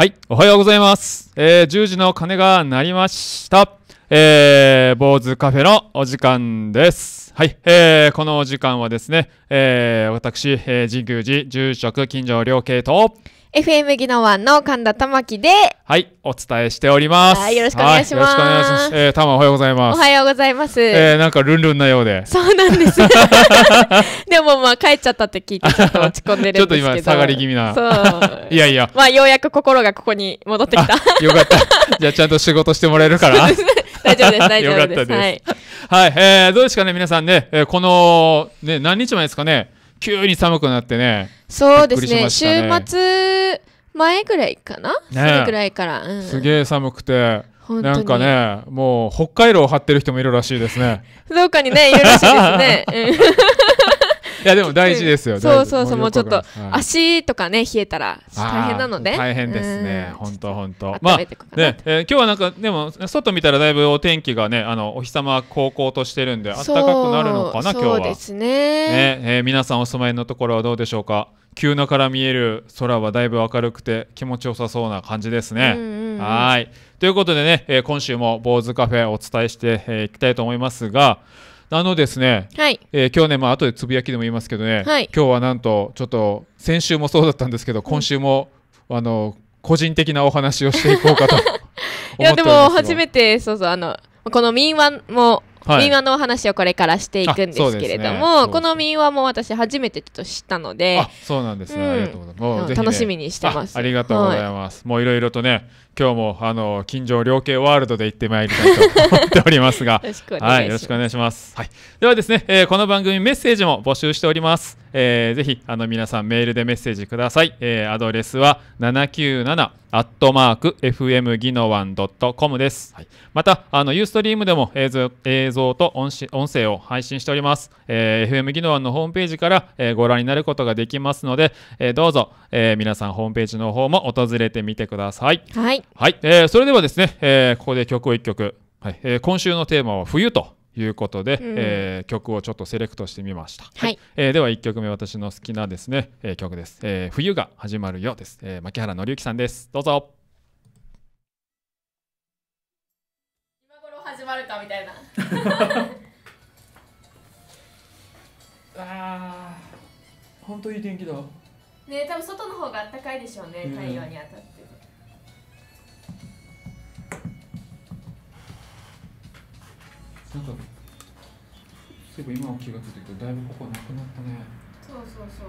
はい、おはようございます。10時の鐘が鳴りました。坊主カフェのお時間です。はい、このお時間はですね、私、神宮寺住職金城良慶と FM 技能湾の神田玉木で、 はい、お伝えしております。 はい、よろしくお願いします。 はい、よろしくお願いします。玉おはようございます。 おはようございます。 なんかルンルンなようで。 そうなんです。でもまあ帰っちゃったって聞いてちょっと落ち込んでるんですけど。 ちょっと今下がり気味な。 そう。 いやいや。 まあようやく心がここに戻ってきた。 よかった。じゃあちゃんと仕事してもらえるから。 大丈夫です、大丈夫です。 よかったです。はい、どうですかね皆さんね、このね何日前ですかね、急に寒くなってね。 そうですね。週末前ぐらいかな、それぐらいから、 すげえ寒くて、なんかねもう北海道を張ってる人もいるらしいですね。 どうかにねいるらしいですね。 いやでも大事ですよ。 そうそうそう、もうちょっと足とかね冷えたら大変なので。 大変ですね。本当本当。まあね、今日はなんかでも外見たらだいぶお天気がねお日様こうとしてるんで暖かくなるのかな今日は。 そうですね。 ね、皆さんお住まいのところはどうでしょうか。急なから見える空はだいぶ明るくて気持ちよさそうな感じですね。はい。ということでね、今週も坊主カフェお伝えしていきたいと思いますが。ですね、 はい、 今日ね、後でつぶやきでも言いますけどね、 はい、 今日はなんとちょっと先週もそうだったんですけど、今週も個人的なお話をしていこうかと思っております。 いやでも初めてこの民話も、民話の話をこれからしていくんですけれども、この民話も私初めてちょっと知ったので、 そうなんですね、ありがとうございます。ぜひね、 楽しみにしてます。 ありがとうございます。もういろいろとね、今日も金城良慶ワールドで行ってまいりたいと思っておりますが、はい、よろしくお願いします。はい、ではですね、この番組メッセージも募集しております。ぜひ皆さんメールでメッセージください。アドレスは797@fm技能湾.com です。はい、またユーストリームでも映像と音声を配信しております。FM 技能湾のホームページからご覧になることができますので、どうぞ皆さんホームページの方も訪れてみてください。 はい。 はい、それではですね、ここで曲を1曲、はい、今週のテーマは冬ということで、曲をちょっとセレクトしてみました。 はい。 では1曲目、私の好きなですね、曲です。冬が始まるよです。牧原紀之さんです。どうぞ。 今頃始まるかみたいな。 本当いい天気だ。 ね、多分外の方が暖かいでしょうね、太陽に当たって。 なんかそういえば今気がついたけど、だいぶここなくなったね。 そうそうそう。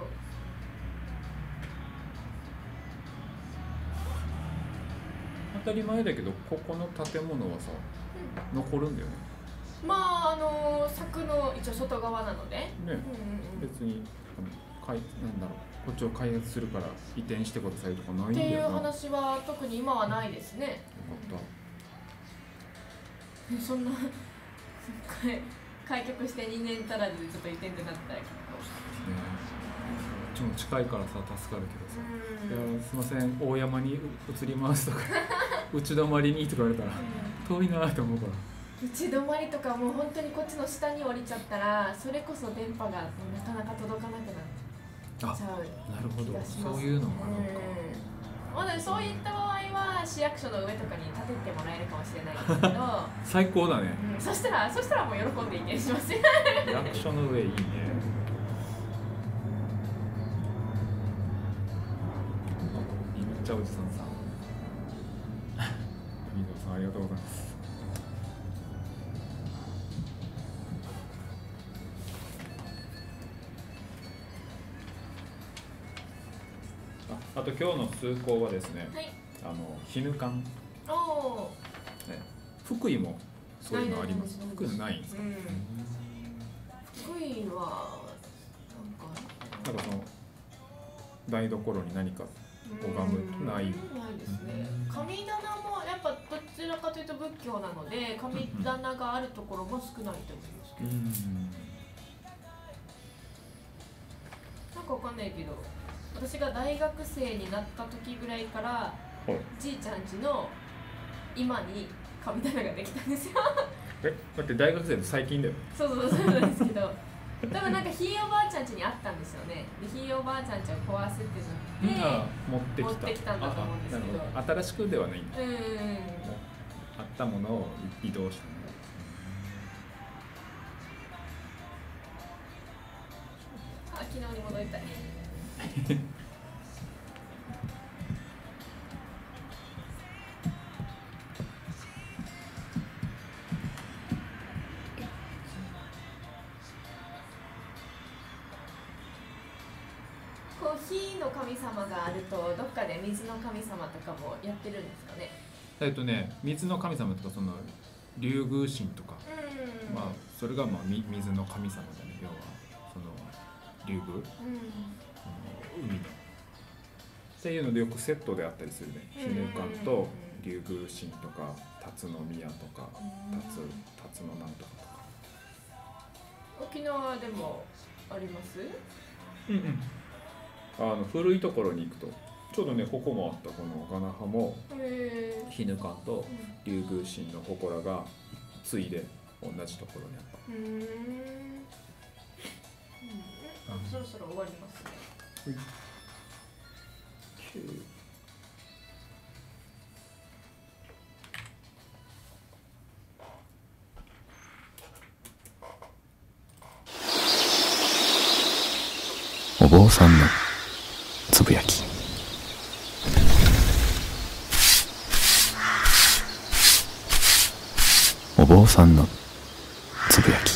当たり前だけど、ここの建物はさ、残るんだよね。 まあ柵の一応外側なので。ね、 別になんだろう、こっちを開発するから移転してくださいとかないんだよな。 っていう話は特に今はないですね。よかった。そんな開局して2年足らずでちょっと移転ってなったら結構。 こっちも近いからさ助かるけどさ、いやすいません大山に移りますとか内泊まりにとか言われたら遠いなと思うから。 内泊まりとかもう本当にこっちの下に降りちゃったらそれこそ電波がなかなか届かなくなっちゃう。 なるほど、そういうのがあるのか。 まだそういった場合は市役所の上とかに建ててもらえるかもしれないですけど最高だね、 そしたらもう喜んで移転しますよ。 役所の上いいね。めっちゃおじさんさみどさんありがとうございます。あと今日の通行はですね、絹館、福井もそういうのあります。福井ないんですか。 福井はなんかその台所に何か拝むないですね。神棚もやっぱどちらかというと仏教なので神棚があるところも少ないと思いますけど、なんかわかんないけど私が大学生になった時ぐらいからじいちゃん家の今に神棚ができたんですよ。 だって大学生で最近だよ。 そうなんですけどでもなんかひいおばあちゃん家にあったんですよね。でひいおばあちゃん家を壊すっていうので持ってきたんだと思うんですけど、 新しくではないんだ。あったものを移動したね。 昨日に戻りたい。コーヒーの神様があるとどっかで水の神様とかもやってるんですかね。 水の神様とかその竜宮神とか、まあそれがまあ水の神様だね。要はその竜宮、海のっていうのでよくセットであったりするね。ヒヌカンと竜宮神とか辰の宮とか辰のなんとかとか。 沖縄でもあります？ 古いところに行くとちょうどねここもあった。このガナハもヒヌカンと竜宮神の祠がついで同じところにあった。 そろそろ終わりますね。 お坊さんのつぶやき。お坊さんのつぶやき。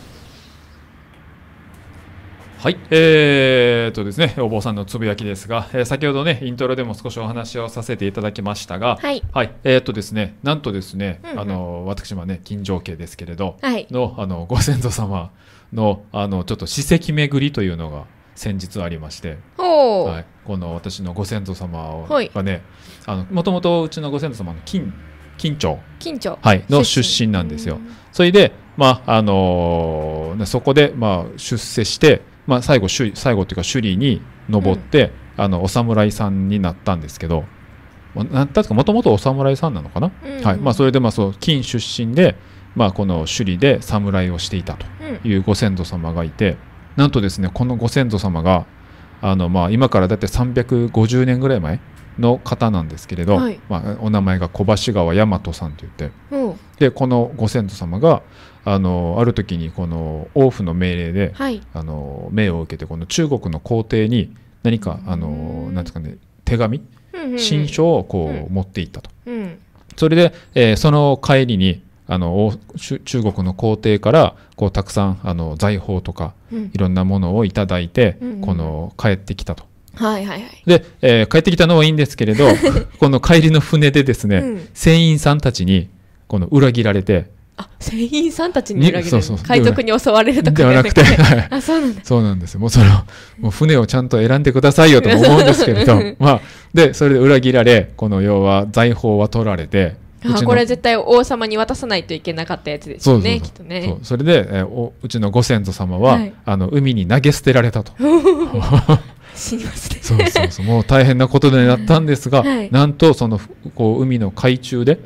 はい、ですね、お坊さんのつぶやきですが、先ほどねイントロでも少しお話をさせていただきましたが、 はい、 ですね、なんとですね、私もね金城家ですけれど、 はい、 のご先祖様のちょっと史跡巡りというのが先日ありまして、はい、この私のご先祖様がね、もともとうちのご先祖様の金町、はい、の出身なんですよ。それで、そこで、出世して、最後というか首里に登って、お侍さんになったんですけど、確かもともとお侍さんなのかな、はい、それでそう金出身で、この首里で侍をしていたというご先祖様がいて、なんとですねこのご先祖様が今からだって350年ぐらい前の方なんですけれど、はい、お名前が小橋川大和さんといって、でこのご先祖様がある時にこの王府の命令で、はい、命を受けてこの中国の皇帝に何かなんですかね、手紙、親書をこう持っていったと、それで、その帰りに中国の皇帝からこうたくさん財宝とかいろんなものをいただいて、この帰ってきたと。で、帰ってきたのはいいんですけれどこの帰りの船でですね、船員さんたちにこの裏切られて、 船員さんたちに裏切られる、海賊に襲われるとかではなくて、そうなんですよ。もうもう船をちゃんと選んでくださいよと思うんですけれどでそれで裏切られ、この要は財宝は取られて、 これ絶対王様に渡さないといけなかったやつですよね、きっとね。 それで、うちのご先祖様は、海に投げ捨てられたと。 死にますね。 そうもう大変なことになったんですが、なんとそのこう海の海中で、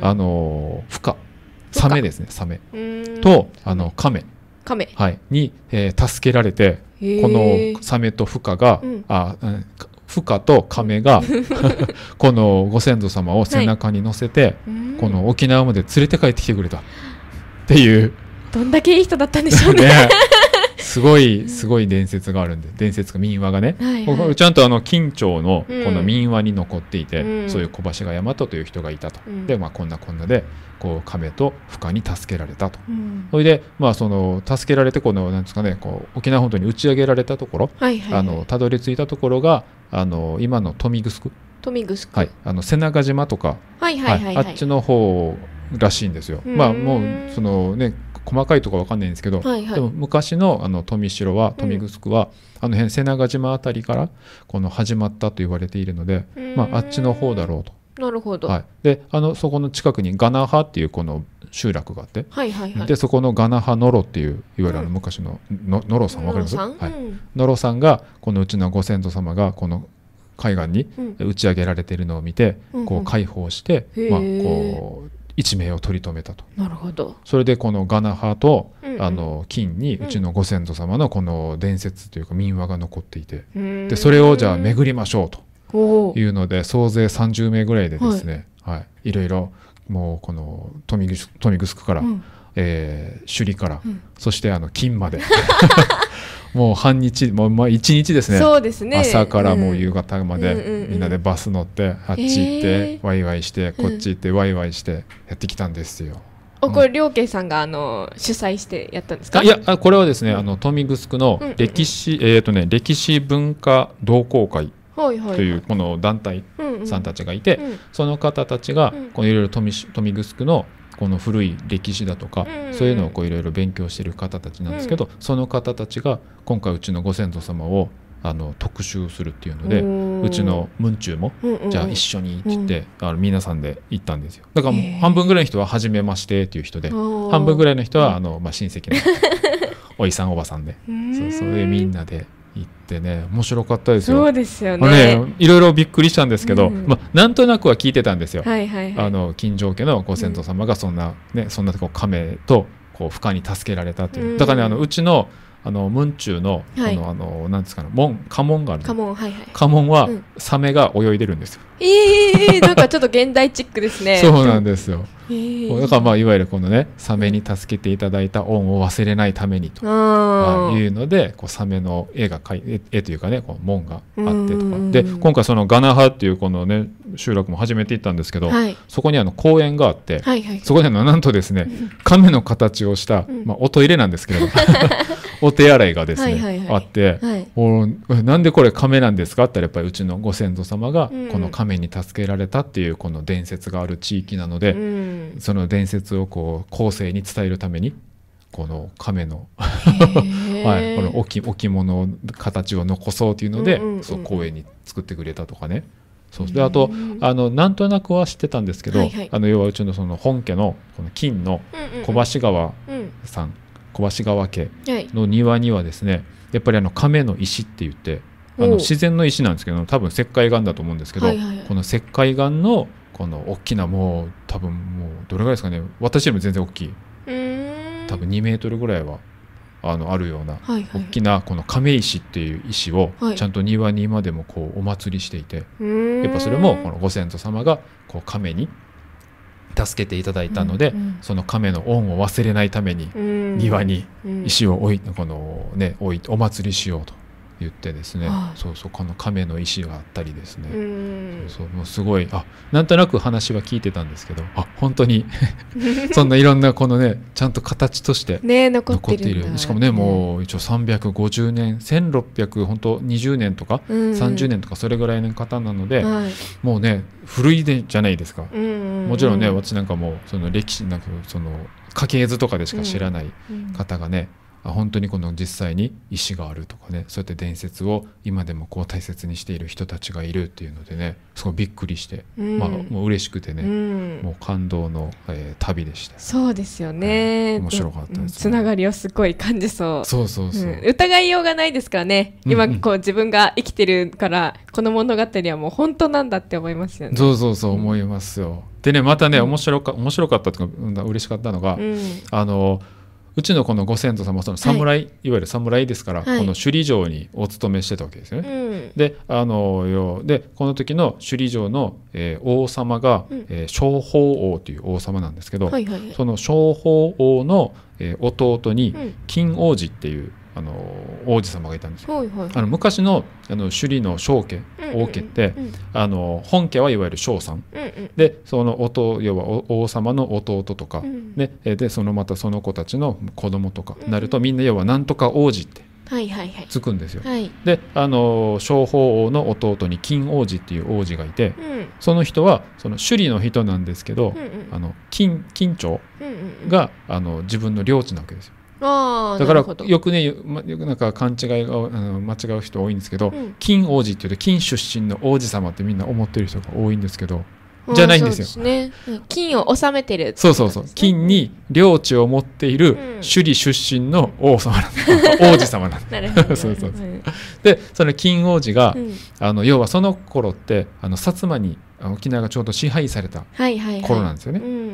サメですね、サメとカメ、はい、に、助けられて、このサメとフカが、フカとカメがこのご先祖様を背中に乗せて、この沖縄まで連れて帰ってきてくれたっていう。 どんだけいい人だったんでしょうね。 すごい伝説があるんで、伝説が民話がね、ちゃんと金町のこの民話に残っていて、そういう小橋川大和という人がいたと。でこんなでこう亀とフカに助けられたと。それでその助けられてこのなんですかね、こう沖縄本島に打ち上げられたところ、たどり着いたところが今の豊見城、はい、瀬長島とか、あっちの方らしいんですよ。もうそのね細かいところわかんないんですけど、でも昔の富城は豊見城は、辺瀬長島あたりからこの始まったと言われているので、あっちの方だろうと。 なるほど。 でそこの近くにガナハっていうこの集落があって、でそこのガナハノロっていういわゆる昔のノロさん、わかります？ノロさんがこのうちのご先祖様がこの海岸に打ち上げられているのを見て、こう解放して、こう一命を取り留めたと。 なるほど。 それでこのガナハと、 うんうん金にうちのご先祖様のこの伝説というか民話が残っていて、 ででそれをじゃあ巡りましょうとおーいうので、総勢30名ぐらいでですね、いろいろもうこの豊見城から、 うん首里から、 うんそして金までもう半日、もう1日ですね。 そうですね。 朝からもう夕方まで、 うんうんうんうん、 みんなでバス乗ってあっち行ってワイワイして、 うんこっち行ってワイワイしてやってきたんですよ。 これ両家さんが主催してやったんですか？ いや、これはですね、豊見城の歴史、歴史文化同好会というこの団体さんたちがいて、その方たちがこのいろいろ豊見城のこの古い歴史だとか、そういうのをこういろいろ勉強している方たちなんですけど、その方たちが今回うちのご先祖様を特集するっていうので、うちの文中もじゃあ一緒にって言って皆さんで行ったんですよ。だからもう半分ぐらいの人は初めましてっていう人で、半分ぐらいの人は親戚のおいさんおばさんで、そういうみんなで行ってね、面白かったですよ。 そうですよね。 いろいろびっくりしたんですけど、なんとなくは聞いてたんですよ。金城家のご先祖様がそんなこう亀とこう深に助けられたという。だからね、うちの文中のなんですかね、家紋がある。家紋はサメが泳いでるんですよ。 なんかちょっと現代チックですね。 そうなんですよ。だからいわゆるこのね、サメに助けていただいた恩を忘れないためにというので、こうサメの絵というかね、こう門があってとかで、今回そのガナハっていうこのね集落も初めて行ったんですけど、そこに公園があって、そこになんとですね、亀の形をしたおトイレなんですけれどお手洗いがですねあって、なんでこれ亀なんですかって言ったら、やっぱりうちのご先祖様がこの亀に助けられたっていうこの伝説がある地域なので、その伝説をこう後世に伝えるためにこの亀のこの置物の形を残そうというので、そう公園に作ってくれたとかね。そうで、あとなんとなくは知ってたんですけど、要はうちのその本家のこの金の小橋川さん、小橋川家の庭にはですね、やっぱり亀の石って言って自然の石なんですけど、多分石灰岩だと思うんですけど、この石灰岩のこの大きな、もう多分もうどれぐらいですかね、私よりも全然大きい、多分2メートルぐらいはあるような大きなこの亀石っていう石をちゃんと庭に今でもこうお祭りしていて、やっぱそれもこのご先祖様がこう亀に助けていただいたので、その亀の恩を忘れないために庭に石を置いてお祭りしようと言ってですね、この亀の石があったりですね、もうすごいなんとなく話は聞いてたんですけど、本当にそんないろんなこのね、ちゃんと形として残っている。しかもね、もう一応350年1600本当20年とか30年とかそれぐらいの方なので、もうね古いじゃないですか。もちろんね、私なんかもその歴史なんかその家系図とかでしか知らない方がね、本当にこの実際に石があるとかね、そうやって伝説を今でもこう大切にしている人たちがいるっていうのでね、すごいびっくりして、もう嬉しくてね、もう感動の、旅でした。 そうですよね、 面白かったですね。 つながりをすごい感じそう。 そう、 疑いようがないですからね、今こう自分が生きてるからこの物語はもう本当なんだって思いますよね。 そう思いますよ。でね、またね、面白かったというか嬉しかったのが、うちのこのご先祖様、その侍、いわゆる侍ですから、この首里城にお勤めしてたわけですよね。でこの時の首里城の、王様が、正法王という王様なんですけど、その正法王の、弟に金王子っていう王子様がいたんですよ。昔の首里の正家王家って、本家はいわゆる正さん、でその要は王様の弟とか、でまたその子たちの子供とかなると、みんな要はなんとか王子ってつくんですよ。で正法王の弟に金王子っていう王子がいて、その人はその首里の人なんですけど、金朝が自分の領地なわけですよ。だからよくね、なんか勘違いが間違う人多いんですけど、金王子っていうと金出身の王子様ってみんな思ってる人が多いんですけど、じゃないんですよ。 そうですね、金を治めてる、 そう金に領地を持っている首里出身の王子様なんだそうで、その金王子が、要はその頃って薩摩に沖縄がちょうど支配された頃なんですよね。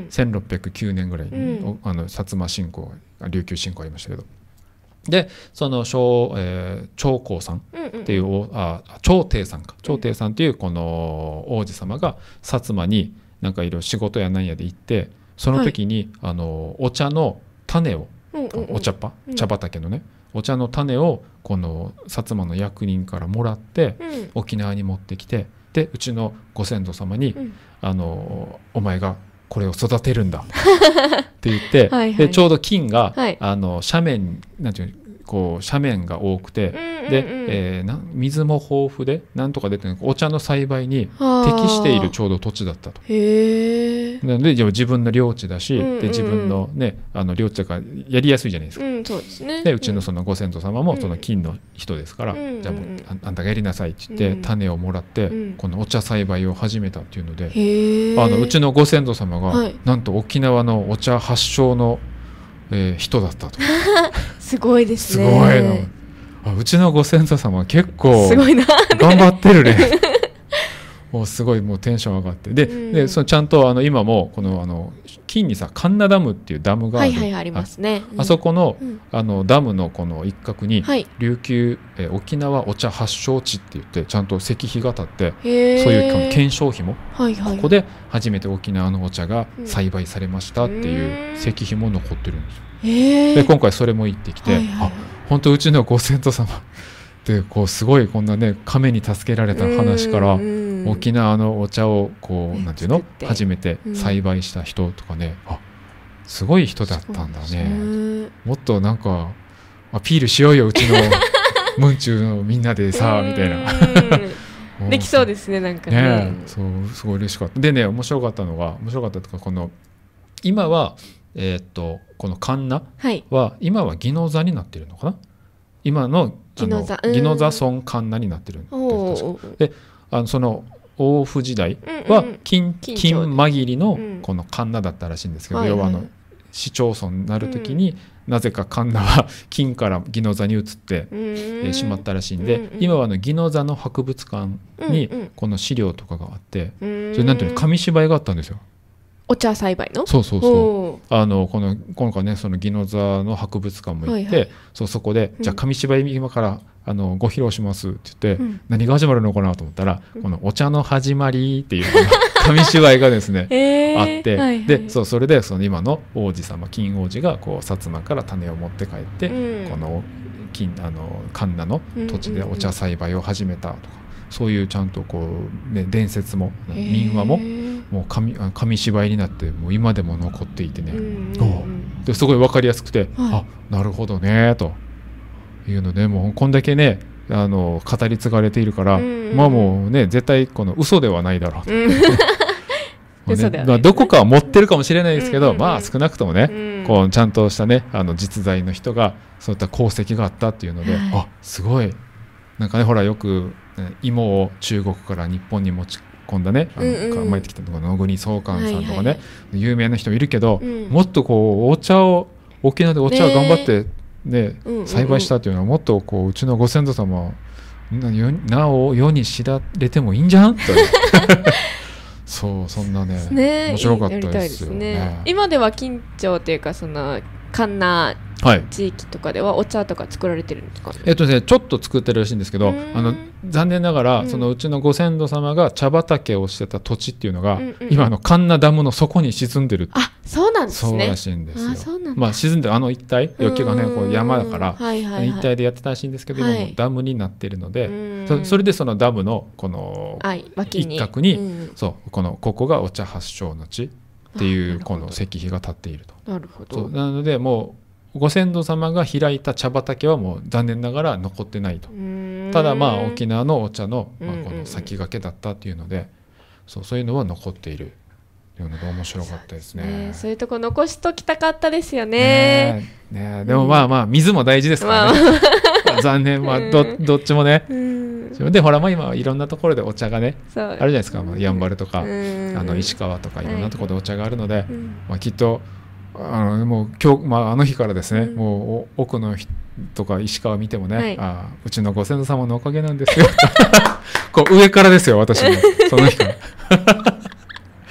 1609年ぐらいに、薩摩侵攻琉球侵攻ありましたけど、でその長江さんっていう、長帝さんか、長帝さんっていうこの王子様が薩摩になんかいろいろ仕事やなんやで行って、その時に、お茶の種を、お茶っ葉、茶畑のねお茶の種をこの薩摩の役人からもらって、沖縄に持ってきて、でうちのご先祖様に、お前がこれを育てるんだって言ってでちょうど金が、斜面なんていうこう斜面が多くて、で、水も豊富でなんとか出てお茶の栽培に適しているちょうど土地だったと。なので自分の領地だし、で自分のね領地だからやりやすいじゃないですか。 そうですね。 でうちのそのご先祖様もその金の人ですから、じゃあもうあんたがやりなさいって言って種をもらって、このお茶栽培を始めたっていうので、うちのご先祖様が、なんと沖縄のお茶発祥の人だったと。 すごいですね。 すごいの。うちのご先祖様は結構すごいな頑張ってるね。もうすごいもうテンション上がって、でそのちゃんと今もこの金にさ神奈ダムっていうダムがある、 ありますね。 あそこのダムのこの一角に琉球沖縄お茶発祥地って言ってちゃんと石碑が立って、そういう顕彰碑もここで初めて沖縄のお茶が栽培されましたっていう石碑も残ってるんですよ。で今回それも行ってきて、本当うちのご先祖様でこうすごいこんなね亀に助けられた話から沖縄のお茶をこうなんていうの初めて栽培した人とかね、すごい人だったんだね。もっとなんかアピールしようようちのムンチュのみんなでさみたいなできそうですね。なんかねそうすごい嬉しかった。でね面白かったとかこの今はこのカンナは今は宜野座になっているのかな。今の宜野座村カンナになってるんです。でその王府時代は金紛りのこのカンナだったらしいんですけど、要は市町村になる時になぜかカンナは金から宜野座に移ってしまったらしいんで、今は宜野座の博物館にこの資料とかがあって、それなんていうの紙芝居があったんですよ。 お茶栽培の？ そう今回ねその宜野座の博物館も行って、そこでじゃあ紙芝居今からご披露しますって言って、何が始まるのかなと思ったら、このお茶の始まりっていう紙芝居がですねあって、でそれでその今の王子様金王子がこう薩摩から種を持って帰って、この神奈の土地でお茶栽培を始めたとか、そういうちゃんとこう、ね、伝説も民話ももう紙芝居になってもう今でも残っていてね、ですごい分かりやすくて、なるほどねというので、もうこんだけね語り継がれているから、まあもうね絶対この嘘ではないだろうと。どこかは持ってるかもしれないですけど、まあ少なくともね、こうちゃんとしたね実在の人がそういった功績があったっていうので、すごいなんかねほらよく芋を中国から日本に持ち込んだね巻いてきたところの野国宗寛さんとかね、有名な人いるけど、もっとこう沖縄でお茶を頑張ってね栽培したっていうのはもっとこううちのご先祖様なお世に知られてもいいんじゃんとそんなね面白かったですよね。 今では金町っていうかそのカンナ地域とかではお茶とか作られてるんですかね。 ちょっと作ってるらしいんですけど、残念ながらそのうちのご先祖様が茶畑をしてた土地っていうのが、今のカンナダムの底に沈んでる。 そうなんですね。 そうらしいんですよ。まあ沈んで一帯余計がねこう山だから一帯でやってたらしいんですけど、今もダムになっているので、それでそのダムのこの一角にここがお茶発祥の地っていうこの石碑が立っていると。 なるほど。 なのでもうご先祖様が開いた茶畑はもう残念ながら残ってないと。ただまあ沖縄のお茶のこの先駆けだったっていうので、そういうのは残っているというのが面白かったですね。 そういうとこ残しときたかったですよね。 でもまあ水も大事ですからね。残念どっちもね。でほら今いろんなところでお茶がねあるじゃないですか。やんばるとか石川とかいろんなところでお茶があるので、きっともう今日あの日からですね、もう奥の人とか石川見てもね、うちのご先祖様のおかげなんですよこう上からですよ私もその日から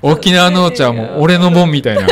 沖縄のお茶はもう俺のもんみたいな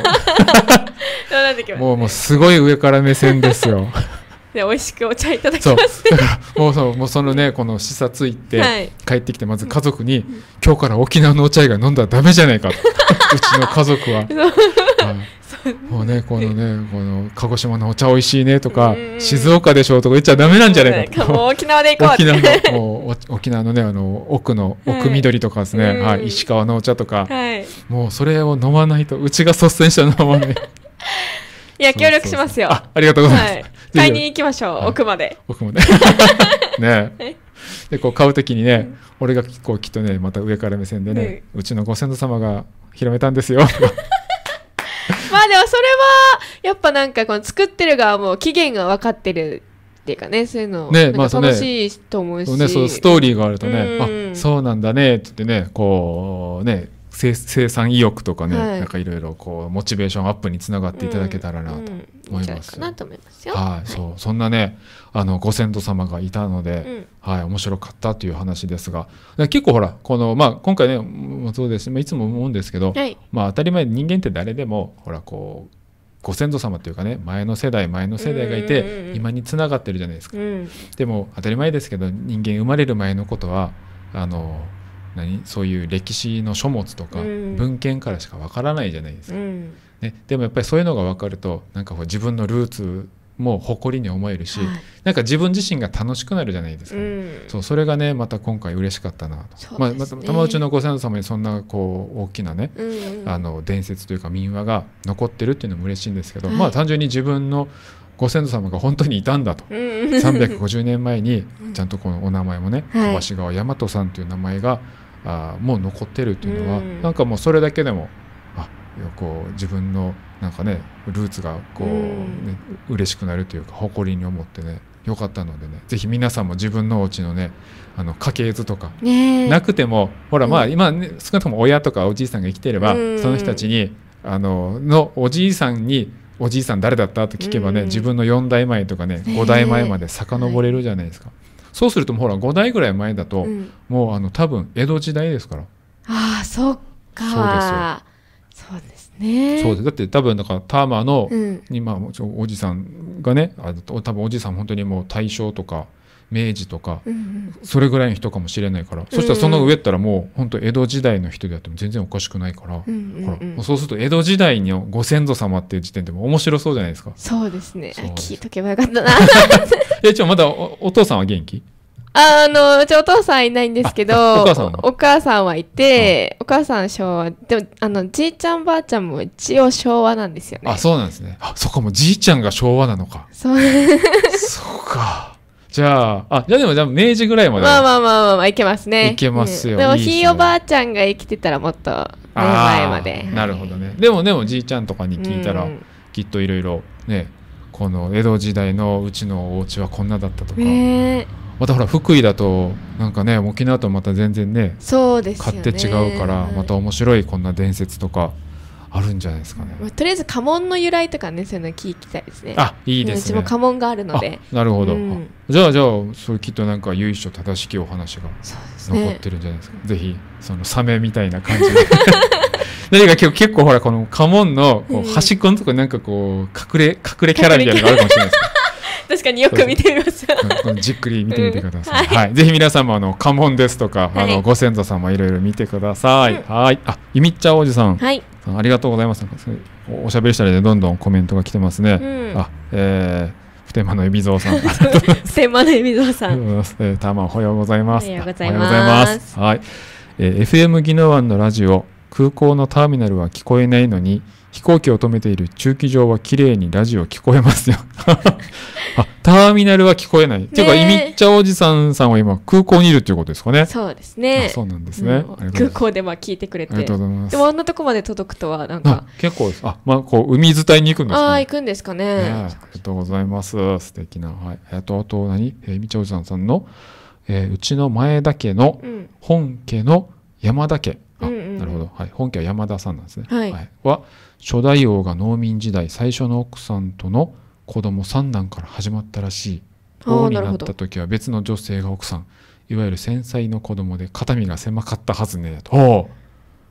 もうすごい上から目線ですよで美味しくお茶いただきまして、 だからもうそのねこの視察行って、はい、帰ってきてまず家族に、今日から沖縄のお茶以外飲んだらダメじゃないかとうちの家族はもうねこの鹿児島のお茶おいしいねとか、静岡でしょとか言っちゃダメなんじゃないかと、 もう沖縄で行こうって沖縄のね奥緑とかですね、はい、石川のお茶とか、はい、もうそれを飲まないとうちが率先して飲まないいや協力しますよ。 ありがとうございます、はい、 買いに行きましょう、はい、奥までねでこう買うときにね、俺がこうきっとねまた上から目線でね、うちのご先祖様が広めたんですよまあでもそれはやっぱなんかこの作ってる側も期限が分かってるっていうかね、そういうのね、なんか楽しいと思うし、 ね、そうストーリーがあるとね、あそうなんだねって言ってねこうね生産意欲とかね、はい、なんかいろいろこうモチベーションアップにつながっていただけたらなと思います。はい、そんなねご先祖様がいたので、はい、面白かったという話ですが、結構ほらこの今回ねもそうですし、いつも思うんですけど、はい、当たり前人間って誰でもほらこうご先祖様というかね前の世代がいて今につながってるじゃないですか。でも当たり前ですけど人間生まれる前のことはそういう歴史の書物とか文献からしかわからないじゃないですか、ね、でもやっぱりそういうのが分かるとなんか自分のルーツも誇りに思えるし、はい、なんか自分自身が楽しくなるじゃないですか、それがねまた今回嬉しかったなと、また玉内のご先祖様にそんなこう大きなね、伝説というか民話が残ってるっていうのも嬉しいんですけど、はい、単純に自分のご先祖様が本当にいたんだと、350年前にちゃんとこのお名前もね鳥羽川大和さんという名前がもう残ってるっていうのは、なんかもうそれだけでもこう自分のなんかねルーツがこう、ね、嬉しくなるというか誇りに思ってねよかったのでね、ぜひ皆さんも自分のお家のね家系図とか、なくてもほら今、ね、少なくとも親とかおじいさんが生きていれば、その人たちにのおじいさんにおじいさん誰だったって聞けばね、自分の4代前とかね5代前まで遡れるじゃないですか、そうするとほら5代ぐらい前だと、もう多分江戸時代ですから。 ああそっか、そうですね。 そうです。だって多分なんかターマーの、今おじさんがね多分おじさん本当にもう大正とか明治とか、それぐらいの人かもしれないから、そしたらその上ったらもう本当江戸時代の人であっても全然おかしくないから、ほらそうすると江戸時代のご先祖様っていう時点でも面白そうじゃないですか。 そうですね。聞いとけばよかったなまだ お父さんは元気？ うちお父さんいないんですけど、お母さんはいて、お母さん昭和でもじいちゃんばあちゃんも一応昭和なんですよね。 あ、そうなんですね。そこもじいちゃんが昭和なのか。 そうか。じゃあでも明治ぐらいまでまあいけますね。 いけますよ。 でもひいおばあちゃんが生きてたらもっと前まで。 なるほどね。でもじいちゃんとかに聞いたら、きっといろいろねこの江戸時代のうちのお家はこんなだったとか。またほら福井だとなんかね沖縄とまた全然ねそうですよね、 勝手違うからまた面白いこんな伝説とかあるんじゃないですかね。 とりあえず家紋の由来とかねそういうの聞きたいですね。 いいですね。 うちも家紋があるので。 なるほど、じゃあそれきっとなんか由緒正しきお話が残ってるんじゃないですか。ぜひそのサメみたいな感じで何か結構ほらこの家紋のこう端っこのとこなんかこう隠れキャラみたいなのがあるかもしれないです確かによく見てみますじっくり見てみてください、はい、ぜひ皆さんも家紋ですとかご先祖様いろいろ見てください、はい。いみっちゃおじさん、ありがとうございます。おしゃべりしたりでどんどんコメントが来てますね、普天間の海老蔵さん普天間の海老蔵さんたまおはようございます。 おはようございます。 はい、FM 宜野湾のラジオ、空港のターミナルは聞こえないのに飛行機を止めている駐機場は綺麗にラジオ聞こえますよターミナルは聞こえない、っていうかいみっちゃおじさんは今空港にいるっていうことですかね。 そうですね。 そうなんですね、 空港で聞いてくれてありがとうございます。でもあんなとこまで届くとはなんか結構です。こう海伝いに行くんですかね。 行くんですかね。 ありがとうございます。素敵な。あといみっちゃおじさんの、うちの前田家の本家の山田家、なるほど、本家は山田さんなんですね、は初代王が農民時代最初の奥さんとの子供三男から始まったらしい。王になった時は別の女性が奥さん、いわゆる繊細の子供で肩身が狭かったはずねと。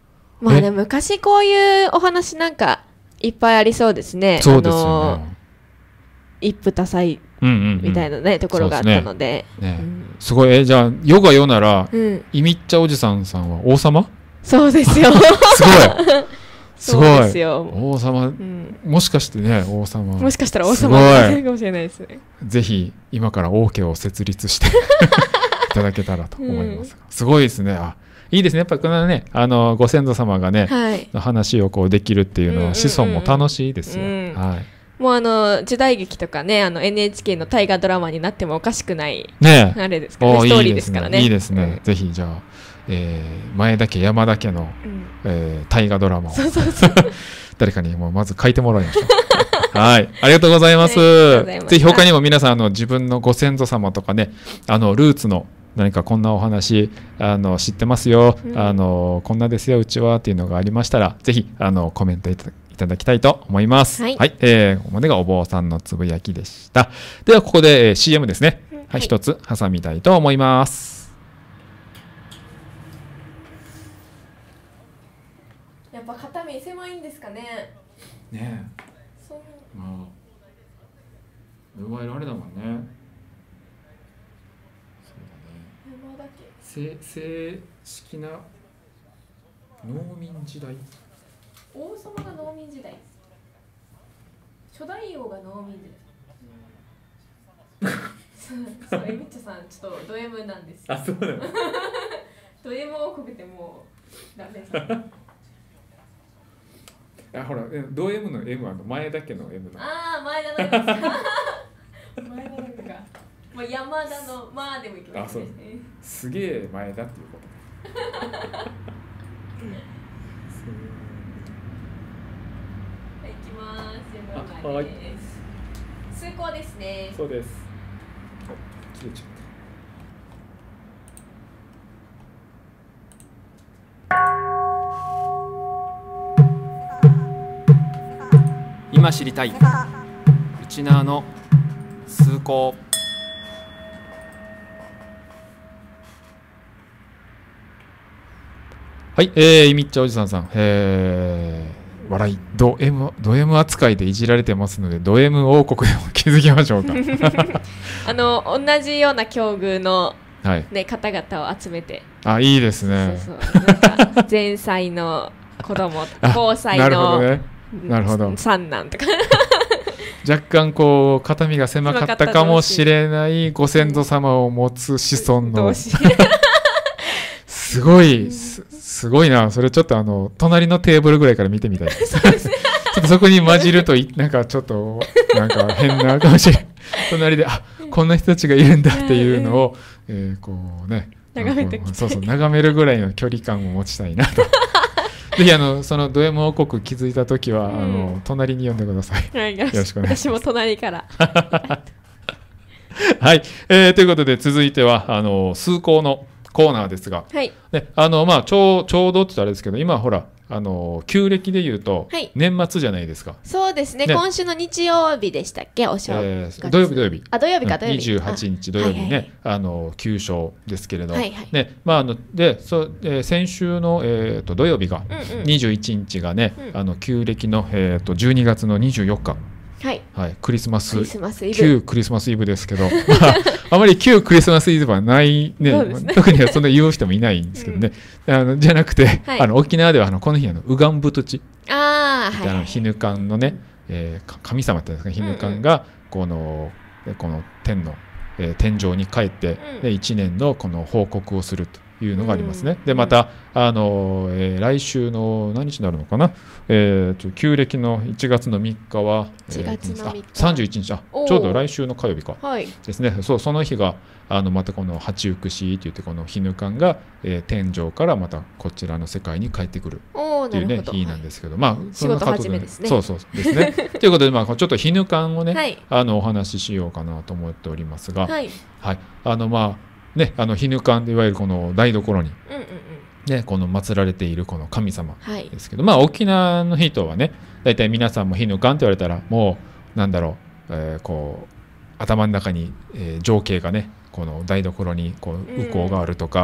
まあね、昔こういうお話なんかいっぱいありそうですね。 そうですよね。 一夫多妻みたいなね、ところがあったので。 すごい。じゃあ世が世なら、イミッチャおじさんさんは王様？ そうですよ。 すごい。 ですよ。 王様、もしかしてね、王様。 もしかしたら王様になるかもしれないですね。 ぜひ今から王家を設立していただけたらと思います。すごいですね。いいですね。やっぱりこのね、ご先祖様がね、話をこうできるっていうのは子孫も楽しいですよ。 もう時代劇とかね、NHK の大河ドラマになってもおかしくないね、 あれですからね、ストーリーですからね。 いいですね。ぜひじゃあ、前田家山田家の大河ドラマを誰かにもうまず書いてもらいましょう。はい、ありがとうございます。ぜひ他にも皆さん自分のご先祖様とかね、ルーツの何かこんなお話知ってますよ、こんなですようちはっていうのがありましたら、ぜひコメントいただきたいと思います。はい、ここまでがお坊さんのつぶやきでした。ではここで、CM ですね。はい、一つ挟みたいと思います。 やっぱ肩身狭いんですかね。 ねえ。まあ、いわゆるあれだもんね。正式な農民時代。 王様が農民時代。初代王が農民時代。そう、エミッチョさん、ちょっとド M なんですよ。 そうなの。 ド M 王国ってもうダメです。 ほら、ド M の M は前田家の M だ。 前田の M ですか。前田の M か。まあ、山田のまあでもいきますね。 すげえ前だっていうこと。 いきます。はい。通行ですね。 そうです。切れちゃった。今知りたい。ウチナーの通行。はい、イミッチャおじさんさん、笑い、ド M 扱いでいじられてますので、ド M 王国でも気づきましょうか。 同じような境遇の、ね、方々を集めて。 いいですね。 なんか前妻の子供、後妻の三男とか。 若干こう肩身が狭かったかもしれないご先祖様を持つ子孫の。すごいな。それちょっと隣のテーブルぐらいから見てみたい。ちょっとそこに混じるとなんかちょっとなんか変なかもしれない。隣でこんな人たちがいるんだっていうのを、こうね、 眺めてきて、 眺めるぐらいの距離感を持ちたいなと。ぜひそのド M 王国気づいたときは、隣に呼んでください。よろしくお願いします。 私も隣から。 はい、ということで続いては崇高のコーナーですが、ちょうどって言ったらあれですけど、今ほら旧暦でいうと年末じゃないですか。 そうですね。今週の日曜日でしたっけ、お正月。土曜日。 土曜日か、土曜日。 28日土曜日ね、旧正ですけれど、で先週の土曜日が21日がね、旧暦の12月の24日。クリスマス旧クリスマスイブですけど、あまり旧クリスマスイブはないね。特にそんな言う人もいないんですけどね。じゃなくて、沖縄ではこの日ウガンブトチ、ヒヌカンのね、神様っていうんですか、ヒヌカンがこの天の天上に帰って1年のこの報告をするというのがありますね。でまた来週の何日になるのかな、旧暦の1月の3日は31日、ちょうど来週の火曜日かですね。その日がまたこの八福氏といって、このヒヌカンが天上からまたこちらの世界に帰ってくるっていうね日なんですけど、 仕事始めですね。 そうですね。ということでちょっとヒヌカンをねお話ししようかなと思っておりますが、ね、ヒヌカンでいわゆるこの台所に、この祀られているこの神様ですけど、沖縄の人はね、大体皆さんもヒヌカンって言われたらもうなんだろう、こう頭の中に、情景がね、この台所にこう右向があるとか、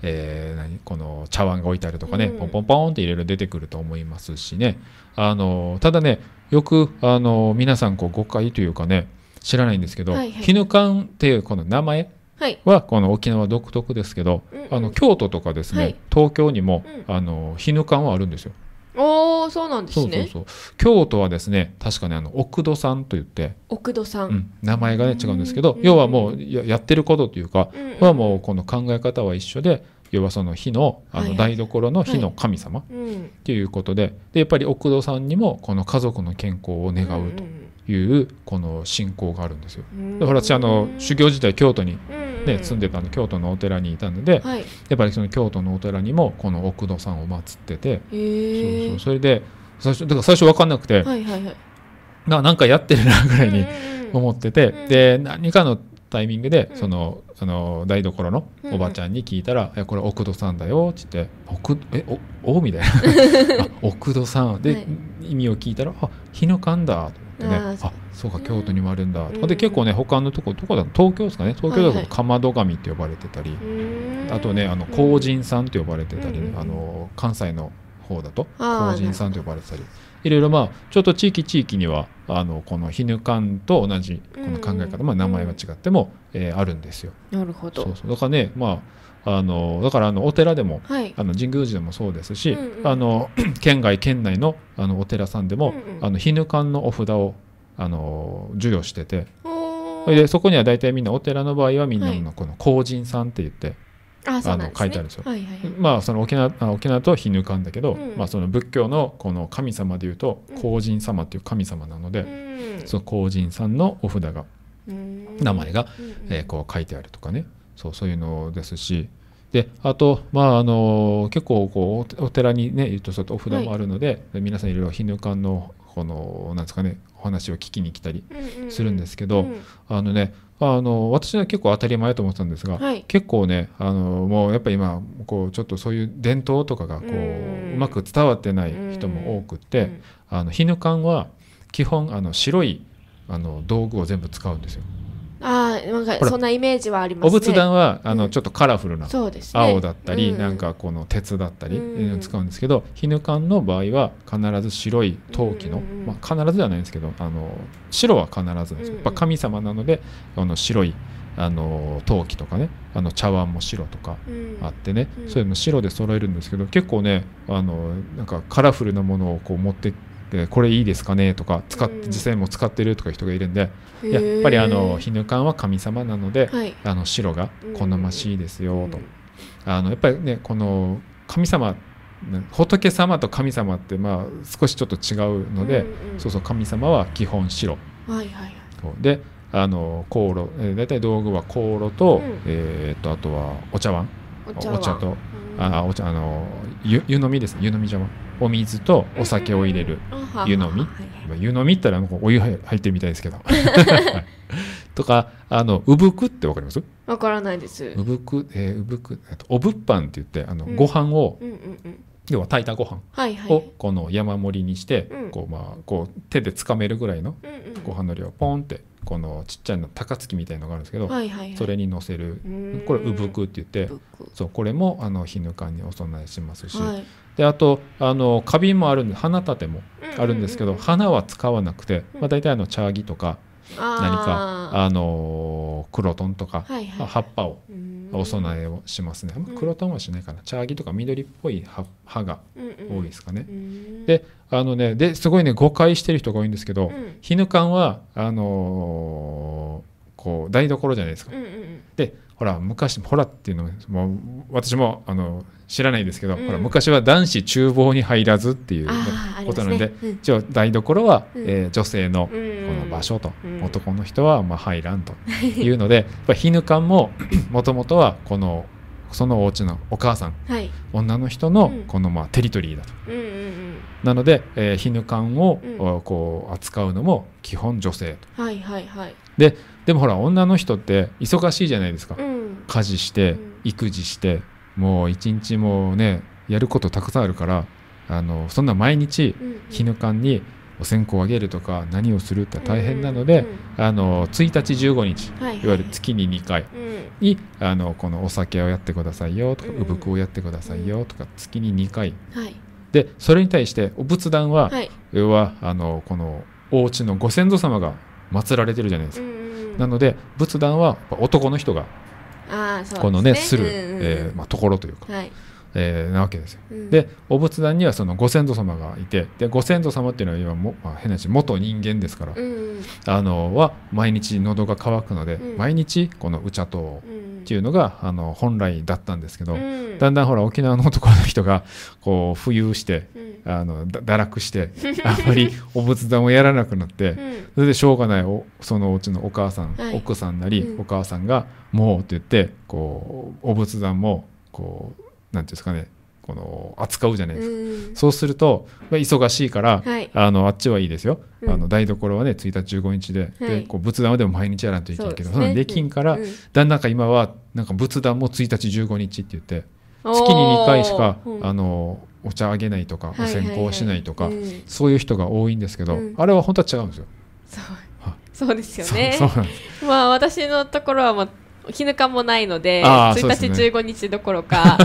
この茶碗が置いてあるとかね、 うんポンポンポンっていろいろ出てくると思いますしね。ただね、よく皆さんこう誤解というかね、知らないんですけど、 はいはいヒヌカンっていうこの名前はい。 はこの沖縄独特ですけど、 うんうん京都とかですね、 はい東京にも、 うヒヌカンはあるんですよ。 おー、そうなんですね。 そう京都はですね、確かね奥戸さんと言って、 奥戸さん。 名前がね違うんですけど、 うん要はもうやってることというか、 うんうんはもうこの考え方は一緒で、要はその火のはいはい台所の火の神様っうん。 ていうことで、でやっぱり奥戸さんにもこの家族の健康を願うというこの信仰があるんですよ。で私修行時代京都に、ね住んでたんで、京都のお寺にいたので、 はい。 やっぱりその京都のお寺にもこの奥戸さんを祀ってて、 へえ。 それでだから最初分かんなくて、 はいはいはい。 なんかやってるなぐらいにうん思ってて、 うんで何かのタイミングで、 うんその台所のおばちゃんに聞いたら「これ奥戸さんだよ」って言って「おみたいなあ奥戸さんで、 はい意味を聞いたら「あ日の神だ」と思ってね、 あーそうか京都にもあるんだ、 うんで結構ね他のとこどこだ東京ですかね、東京だはいはいとかまど神って呼ばれてたり、 うんあとね荒神さんって呼ばれてたり、 うん関西の方だとあー荒神さんと呼ばれてたり、いろいろちょっと地域にはこのヒヌカンと同じこの考え方、 うん名前が違っても、あるんですよ。 なるほど。 そうだからね、だからお寺でもはい。 神宮寺でもそうですし、 うんうん県外県内のお寺さんでも、 うんうんヒヌカンのお札を授与してて、 おそれでそこには大体みんなお寺の場合はみんなはいのこの荒神さんって言って、 そうなんですね。 書いてあるんですよはいはいはい。 その沖縄とヒヌカンだけど、 うんその仏教のこの神様でいうと荒神様っていう神様なので、 うんその荒神さんのお札がうん名前が、こう書いてあるとかね、そういうのですし、であと、結構こうお寺にね言うとそうお札もあるので、皆さんいろいろヒヌカンのこのなんですかねお話を聞きに来たりするんですけど、私は結構当たり前と思ってたんですが、 はい結構ねもうやっぱり今こうちょっとそういう伝統とかがこううまく伝わってない人も多くって、ヒヌカンは基本白い道具を全部使うんですよ。 なんかほらそんなイメージはありますね。 お仏壇はうんちょっとカラフルなそうですね。 青だったり、 うんなんかこの鉄だったり、 うん使うんですけど、ヒヌカンの場合は必ず白い陶器の、 うん必ずではないんですけど白は必ずなんですよ。 うんやっぱ神様なので白い陶器とかね茶碗も白とかあってね、そういうの白で揃えるんですけど、結構ねなんかカラフルなものをこう持ってこれいいですかねとか実際も使ってるとか人がいるんで、やっぱりヒヌカンは神様なので、 はい白が好ましいですよと、 うんやっぱりねこの神様仏様と神様って少しちょっと違うので、そう神様は基本白はいはいはい。 で香炉、大体道具は香炉と、 うんあとはお茶碗お茶とお茶湯飲みですね、湯飲み茶碗、お水とお酒を入れる湯飲み、湯飲みって言ったらお湯入ってるみたいですけどとかうぶくってわかります？ わからないです。 うぶくおぶっぱんって言ってご飯を、要は炊いたご飯はいはい。 をこの山盛りにして、 うんこう手でつかめるぐらいのご飯の量をポンってこのちっちゃいの高槻みたいのがあるんですけど、 はいはいはい。 それに乗せる、 うんこれうぶくって言って、 ぶくそうこれもヒヌカンにお供えしますし、 はい。 であと花瓶もあるんで花立てもあるんですけど、花は使わなくて、大体茶木とか何かクロトンとか、 はいはい葉っぱをお供えをしますね。クロトンはしないかな。茶木とか緑っぽい葉が多いですかね。ですごいね誤解してる人が多いんですけど、ヒヌカンはこう台所じゃないですか。でほら昔ほらっていうのも私も知らないですけど、ほら昔は男子厨房に入らずっていうことなので、一応台所は、女性のこの場所と、男の人は入らんというのでやっぱヒヌカンももともとはそのお家のお母さん、女の人のこのテリトリーだと。なので、ヒヌカンを、こう扱うのも基本女性と。 はいはいはい。 でもほら女の人って忙しいじゃないですか。家事して育児してもう一日もうねやることたくさんあるからそんな毎日ヒヌカンにお線香をあげるとか何をするって大変なので、1日15日、いわゆる月に2回にこのお酒をやってくださいよとか、うぶくをやってくださいよとか、月に2回、でそれに対してお仏壇は、要はこのお家のご先祖様が祀られてるじゃないですか。なので仏壇は男の人がこのねするところというか、なわけですよ。でお仏壇にはそのご先祖様がいて、でご先祖様っていうのは今変な話元人間ですから、は毎日喉が渇くので、毎日このお茶とっていうのが本来だったんですけど、だんだんほら沖縄の男の人がこう浮遊して堕落してあんまりお仏壇をやらなくなって、それでしょうがないそのお家のお母さん、奥さんなりお母さんがもうって言ってこうお仏壇もこうなんていうんですかね、この扱うじゃないですか。そうすると忙しいから、あっちはいいですよ、台所はね1日15日で、こう仏壇はでも毎日やらんといけないけど、そのできんから、だんだん今はなんか仏壇も1日15日って言って月に2回しかお茶あげないとか、お線香しないとか、そういう人が多いんですけど、あれは本当は違うんですよ。 そうですよね。 そうなんです。 まあ私のところは日ぬかもないので、1日15日どころか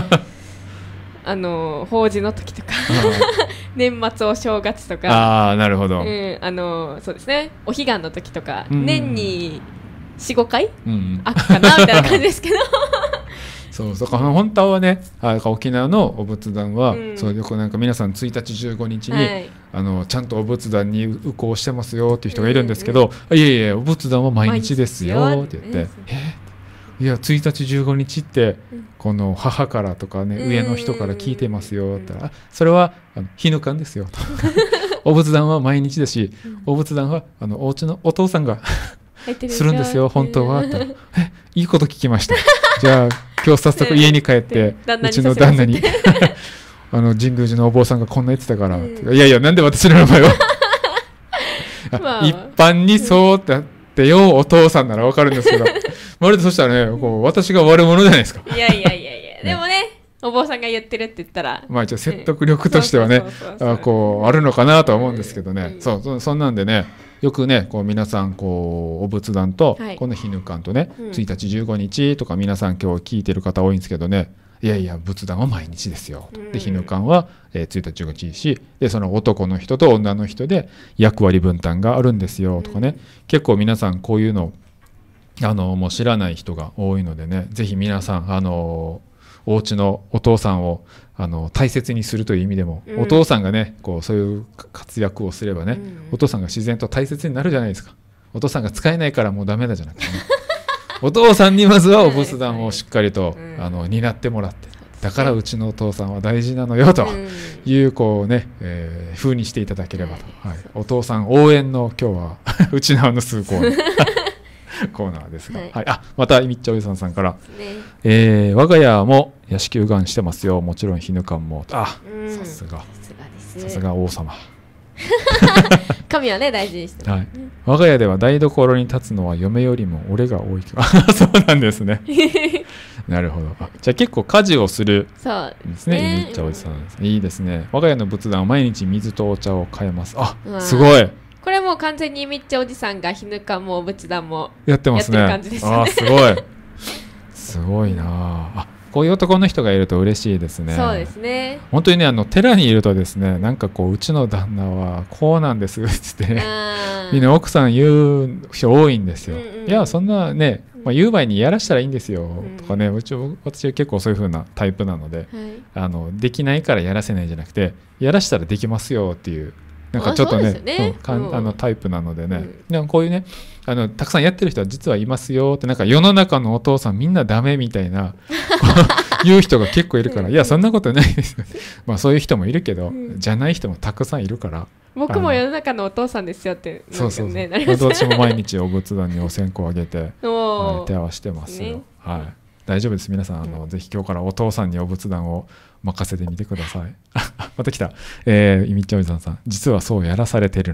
法事の時とか年末お正月とか、 なるほど、 そうですね、お彼岸の時とか、年に 4,5 回あくかなみたいな感じですけどそう本当はね、沖縄のお仏壇は、そうよくなんか皆さん1日15日に、ちゃんとお仏壇に右向してますよっていう人がいるんですけど、いえいえお仏壇は毎日ですよって言って、いや1日15日ってこの母からとかね、上の人から聞いてますよって言ったら、それは日ぬかんですよとお仏壇は毎日ですし、お仏壇はお家のお父さんがするんですよ本当はっていいこと聞きました。じゃあ今日早速家に帰ってうちの旦那に神宮寺のお坊さんがこんな言ってたから、いやいやなんで私の名前を一般にそうだってよお父さんならわかるんですけど、まるでそしたらねこう私が悪者じゃないですか。 いやでもね、お坊さんが言ってるって言ったら一応説得力としてはねこうあるのかなとは思うんですけどね、そんなんでね、よくねこう皆さんこうお仏壇と、この日ぬかんとね、1日15日とか皆さん今日聞いてる方多いんですけどね、いやいや仏壇は毎日ですよ、で日ぬかんは、1日15日し、でその男の人と女の人で役割分担があるんですよとかね、結構皆さんこういうのもう知らない人が多いのでね、ぜひ皆さんお家のお父さんを大切にするという意味でも、お父さんがねこうそういう活躍をすればね、お父さんが自然と大切になるじゃないですか。お父さんが使えないからもうダメだじゃなくてねお父さんにまずはお仏壇をしっかりと担ってもらって、だからうちのお父さんは大事なのよというこうね、風にしていただければと、お父さん応援の今日はうちの数コーナーですが、またみっちゃおじさんから、我が家も屋敷うがんしてますよ、もちろん日ぬかんも、さすが王様神はね大事にして、 我が家では台所に立つのは嫁よりも俺が多いそうなんですねなるほど。じゃあ結構家事をするですね、みっちゃおじさん。いいですね。我が家の仏壇は毎日水とお茶を変えます。すごい。 これもう完全にみっちゃおじさんが日ぬかも仏壇もやってますね。 やってる感じですよね。 すごいすごいな。こういう男の人がいると嬉しいですね。 そうですね。 本当にね寺にいるとですね、なんかこううちの旦那はこうなんですってねみんな奥さん言う人多いんですよ。いやそんなね、言う前にやらしたらいいんですよとかね、私は結構そういう風なタイプなので、できないからやらせないじゃなくて、やらしたらできますよっていう、なんかちょっとねタイプなのでね、でもこういうねたくさんやってる人は実はいますよって、なんか世の中のお父さんみんなダメみたいな言う人が結構いるから、いやそんなことないですそういう人もいるけど、じゃない人もたくさんいるから、 僕も世の中のお父さんですよって私も毎日お仏壇にお線香あげて手合わしてますよ。大丈夫です。皆さんぜひ今日からお父さんにお仏壇を任せてみてくださいまた来た、みっちゃおじさん、実はそうやらされてるの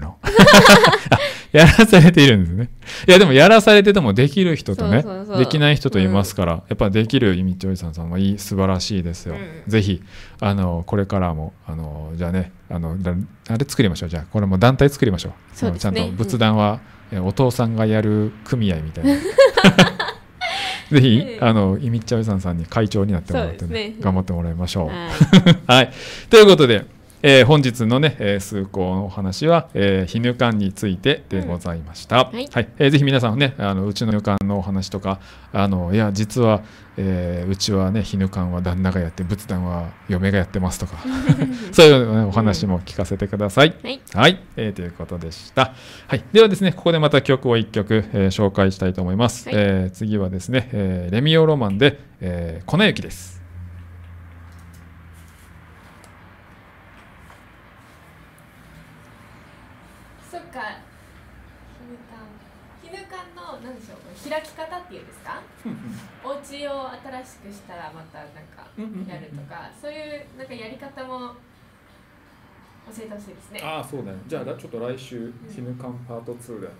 やらされているんですね。いやでもやらされててもできる人とね、 そうそうそうできない人といますから、やっぱできるイミッチョイさんはいい素晴らしいですよ。ぜひこれからもじゃあねあれ作りましょう。じゃあこれも団体作りましょう。 そうですねちゃんと仏壇は、お父さんがやる組合みたいな。ぜひイミッチョイさんに会長になってもらって、 そうですね頑張ってもらいましょう。 はいはい、ということで、本日のね、崇高のお話は、ヒヌカンについてでございました。 はいぜひ皆さんねうちのヒヌカンのお話とかいや実は、うちはねヒヌカンは旦那がやって仏壇は嫁がやってますとかそういう、ね、お話も聞かせてください。 はいということでした。ではですねここでまた曲を1曲、紹介したいと思います。次はですね、レミオロマンで、粉雪です。 そっか、ヒヌカンの何でしょう、開き方っていうんですか？お家を新しくしたらまたなんかやるとか、そういうなんかやり方も教えてほしいですね。 ああそうだね。じゃあちょっと来週ヒヌカンパート2で。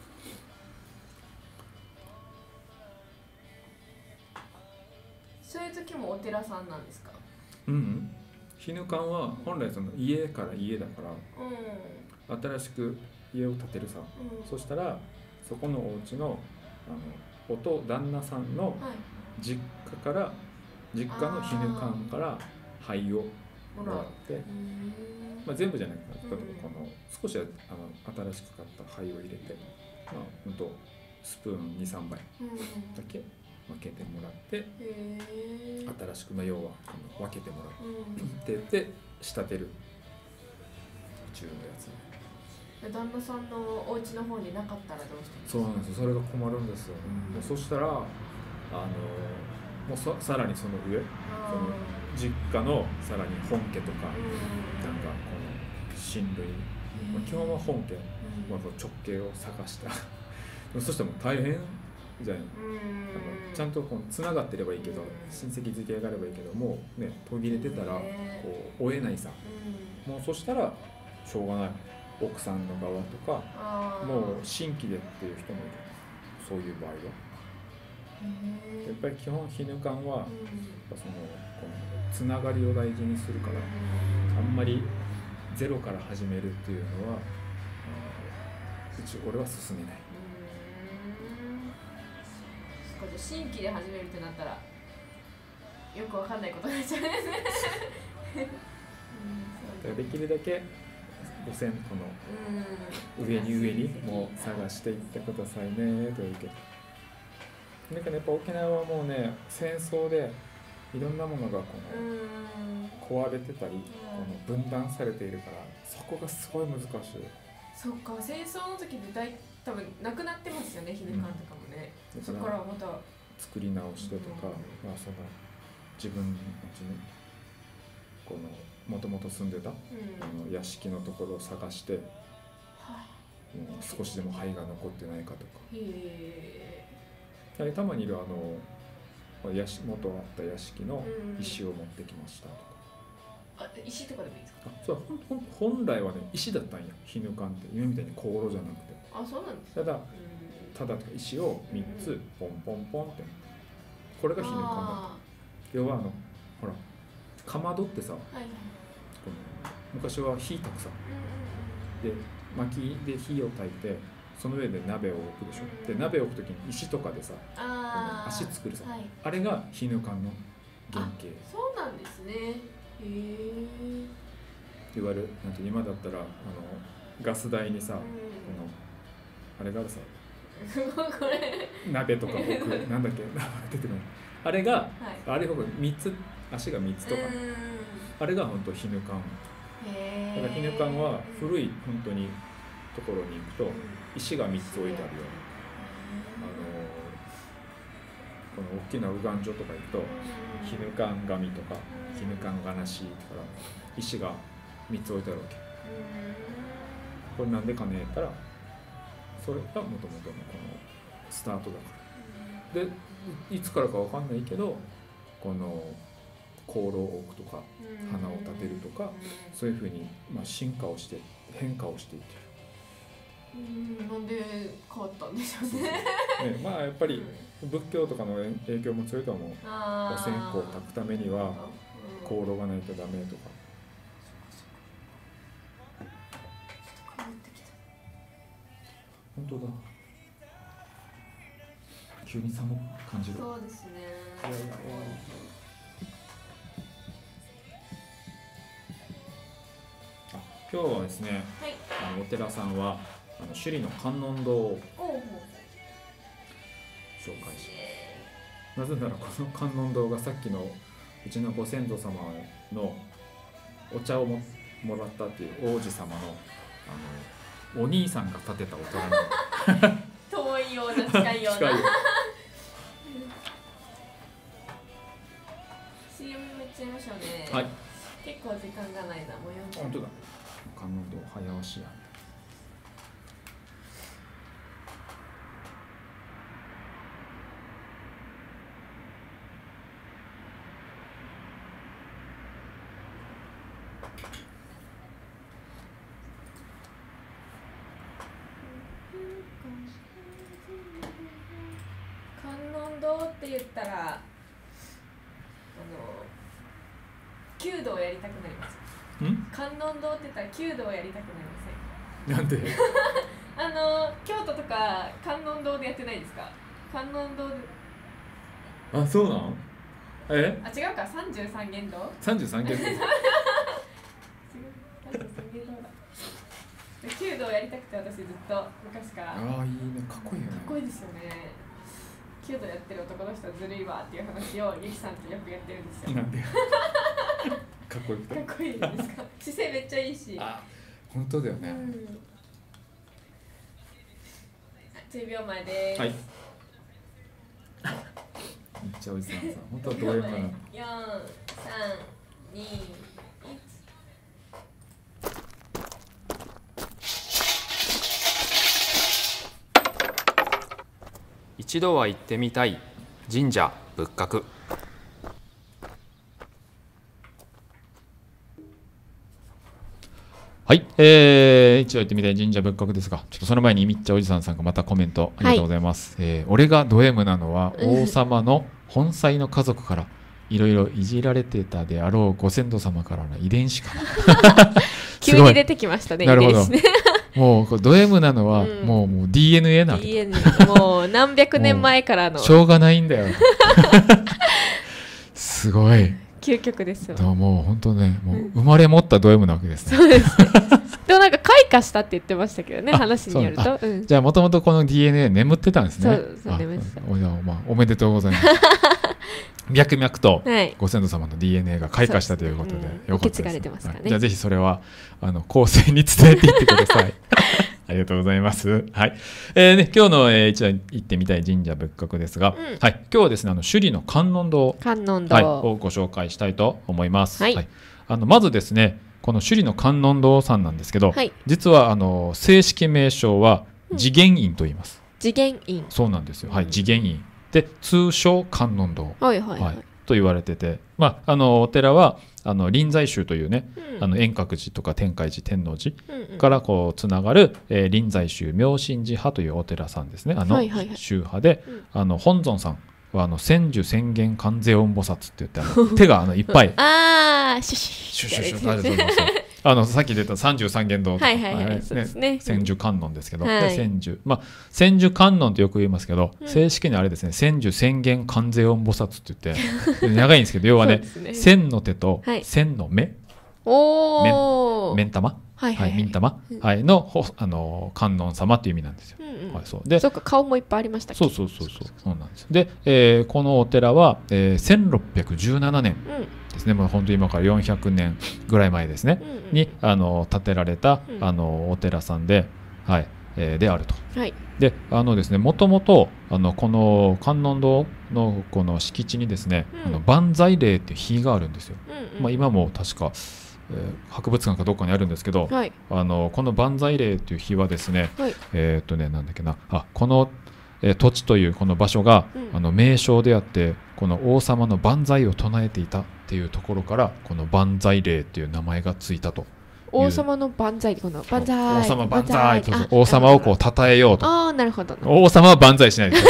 そういう時もお寺さんなんですか？ ヒヌカンは本来その家から家だから、新しく家を建てるさ、そしたらそこのお家の旦那さんの実家から、実家のヒヌカンから灰をもらって、全部じゃないか、この少しは新しく買った灰を入れて、ほんとスプーン 2,3 杯だけ分けてもらって、新しく要は分けてもらってで仕立てる中のやつ。 旦那さんのお家の方になかったらどうしてですか？ そうなんですよ。それが困るんですよね。もうそしたらもうさらにその上、その実家のさらに本家とか、なんかこの親類、基本は本家、直系を探したそしても大変じゃない。ちゃんとつながってればいいけど、親戚付き合いがあればいいけど、もうね途切れてたらこう追えないさ。もうそしたらしょうがない。奥さんの側とか、もう新規でっていう人もいる。そういう場合はやっぱり基本ヒヌカンは、このつながりを大事にするから、あんまりゼロから始めるっていうのは俺は勧めない。 新規で始めるってなったらよくわかんないことになっちゃうんですねできるだけ路線この上にもう探していってくださいねというけど、なんかねやっぱ沖縄はもうね戦争でいろんなものが壊れてたり、この分断されているから、そこがすごい難しい。 そっか、戦争の時で多分なくなってますよね、ヒヌカンとかもね。そこからまた作り直してとか、その自分たちのこのもともと住んでた、屋敷のところを探して、もう少しでも灰が残ってないかとか。たまにいる元あった屋敷の石を持ってきましたとか。 石とかでもいいですか？ そう、本来はね石だったんや、ヒヌカンって。今みたいに香炉じゃなくて。 そうなんですか。 ただ石を3つポンポンポンって、これがヒヌカンだった。要はほらかまどってさ、昔は火たくさんで薪で火を焚いて、その上で鍋を置くでしょ。で鍋を置くときに石とかでさ、足作るさ、あれがヒヌカンの原型。 そうなんですね。 いわゆるなんて今だったらガス台にさ、あれがあるさこれ鍋とか置くなんだっけ出てない。あれが、あれほど3つ足が3つとか、あれが本当ヒヌカン。だからヒヌカンは古い本当にところに行くと石が3つ置いてあるよ。この大きな右岸所とか行くとヒヌカン紙とかヒヌカンガナシとか石が3つ置いてあるわけ。これなんでかねったら、それがもともとのこのスタートだから。でいつからかわかんないけど、この香炉を置くとか花を立てるとか、そういうふうに進化をして変化をしていってる。 なんで変わったんでしょうね。 ね、まあやっぱり仏教とかの影響も強いと思う。お線香を焚くためには香炉がないとダメとか。本当だ。急に寒く感じる。 そうですね。 今日はですね、 はい、 お寺さんは首里の観音堂を紹介します。なぜならこの観音堂がさっきのうちのご先祖様のお茶を もらったっていう王子様のお兄さんが建てたお寺なの。 遠いような近いような。 近いよ。 CM めっちゃいましょうね。 はい。 結構時間がないな、もう40分。 本当だ。観音堂早押しや。 観音堂って言ったら弓道をやりたくなります。観音堂って言ったら弓道をやりたくなりません？ なんで？ 京都とか観音堂でやってないですか？観音堂で。 あ、そうなん？ あ、違うか、33間堂 ？33間堂。 違う、33間堂だ。弓道をやりたくて、私ずっと昔から。 ああ、いいね、かっこいいよね。 かっこいいですよね。弓道やってる男の人はずるいわっていう話をゆきさんとよくやってるんですよ。 なんで？かっこよくて。 かっこいいですか？姿勢めっちゃいいし。 あ、本当だよね。 10秒前です。 はい。めっちゃおじさんさん、本当はどういうかな。4、3、2、1。 一度は行ってみたい神社仏閣。 はい、一応行ってみたい神社仏閣ですが、ちょっとその前にみっちゃおじさんさんがまたコメントありがとうございます。俺がド M なのは王様の本妻の家族からいろいろいじられてたであろうご先祖様からの遺伝子かな。 急に出てきましたね。 なるほど。 いいですね。 もうド M なのはもう DNA なわけ。 DNA もう何百年前からの。 しょうがないんだよ。すごい。 究極ですよ。 もう本当ね、もう生まれ持ったド M なわけですね。 そうですね。でもなんか開花したって言ってましたけどね、話によると。 じゃあもともとこの DNA 眠ってたんですね。 そう眠ってた。 おめでとうございます。脈々とご先祖様の DNA が開花したということで、よかったです。受け継がれてますからね。じゃあぜひそれは後世に伝えていってください。ありがとうございます。はい。今日の一応行ってみたい神社仏閣ですが、はい。今日はですね、首里の観音堂をご紹介したいと思います。はい。まずですね、この首里の観音堂さんなんですけど、実は正式名称は慈眼院と言います。 慈眼院。 そうなんですよ。はい。慈眼院で通称観音堂。と言われてて、お寺は臨済宗というね、円覚寺とか天海寺天王寺からこうつながる、臨済宗妙心寺派というお寺さんですね。宗派で、本尊さんは千手千眼観世音菩薩って言って手がいっぱいシュシュシュシュシュあるそうですさっき出た33間堂とか千手観音ですけど、千手観音ってよく言いますけど、正式にあれですね、千手千眼観世音菩薩って言って長いんですけど、要はね、千の手と千の目、目ん玉、みん玉の観音様っていう意味なんですよ。 そうか、顔もいっぱいありましたっけ。 そうなんです。で、このお寺は1617年ですね、もう本当に今から400年ぐらい前ですね、に建てられたお寺さんで、であると。でですね、もともとこの観音堂のこの敷地にですね、万歳霊っていう碑があるんですよ。今も確か博物館かどっかにあるんですけど、この万歳霊っていう碑はですね、なんだっけな、この土地というこの場所が名称であって、この王様の万歳を唱えていたっていうところから、この万歳霊っていう名前がついたと王様の万歳この万歳王様万歳とあ王様をこう称えようと。 ああなるほど王様は万歳しないです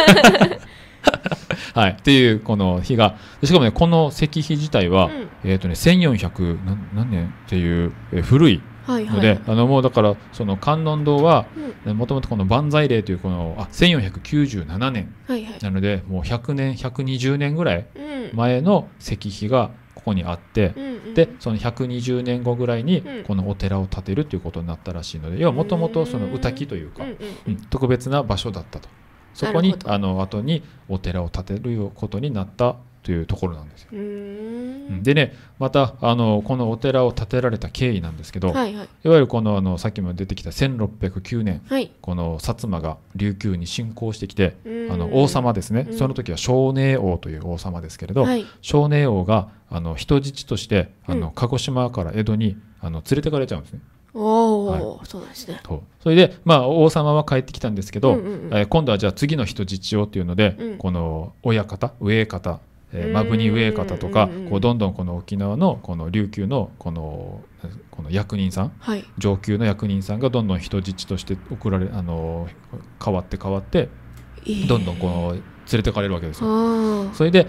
はい、っていうこの日が、しかもねこの石碑自体は、1400何年っていう、古いはいので、もうだからその観音堂はもともとこの万歳令というこの1497年なので、もう100年120年ぐらい前の石碑がここにあって、でその120年後ぐらいにこのお寺を建てるということになったらしいので、要はもともとその御嶽というか、特別な場所だったと。そこに後にお寺を建てることになったというところなんですよ。でね、またこのお寺を建てられた経緯なんですけど、いわゆるこのさっきも出てきた1609年、この薩摩が琉球に侵攻してきて、王様ですね、その時は庄寧王という王様ですけれど、庄寧王が人質として鹿児島から江戸に連れてかれちゃうんですね。 そうなんですね。 それで王様は帰ってきたんですけど、今度はじゃあ次の人質をっていうので、この親方上方摩文仁上方とか、こうどんどんこの沖縄のこの琉球のこの役人さん、上級の役人さんがどんどん人質として送られ変わってどんどんこの連れてかれるわけですよ。それで